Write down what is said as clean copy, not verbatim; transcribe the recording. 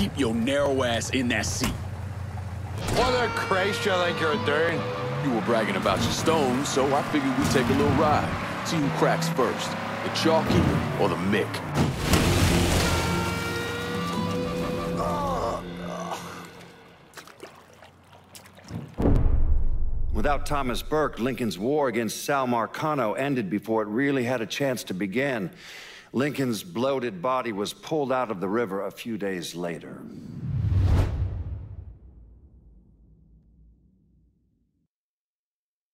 keep your narrow ass in that seat. What the Christ you think you're doing? You were bragging about your stones, so I figured we'd take a little ride. See who cracks first, the Chalky or the Mick. Without Thomas Burke, Lincoln's war against Sal Marcano ended before it really had a chance to begin. Lincoln's bloated body was pulled out of the river a few days later.